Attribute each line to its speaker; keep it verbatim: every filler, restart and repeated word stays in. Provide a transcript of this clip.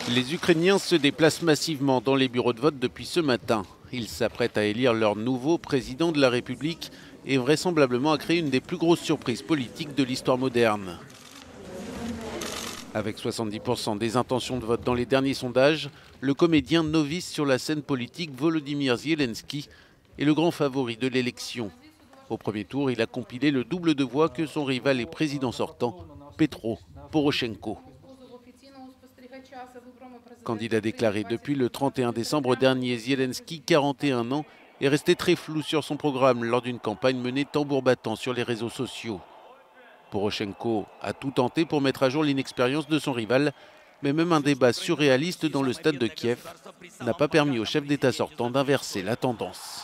Speaker 1: Les Ukrainiens se déplacent massivement dans les bureaux de vote depuis ce matin. Ils s'apprêtent à élire leur nouveau président de la République et vraisemblablement à créer une des plus grosses surprises politiques de l'histoire moderne. Avec soixante-dix pour cent des intentions de vote dans les derniers sondages, le comédien novice sur la scène politique Volodymyr Zelensky est le grand favori de l'élection. Au premier tour, il a compilé le double de voix que son rival et président sortant, Petro Poroshenko. Candidat déclaré depuis le trente et un décembre dernier, Zelensky, quarante et un ans, est resté très flou sur son programme lors d'une campagne menée tambour battant sur les réseaux sociaux. Poroshenko a tout tenté pour mettre à jour l'inexpérience de son rival, mais même un débat surréaliste dans le stade de Kiev n'a pas permis au chef d'État sortant d'inverser la tendance.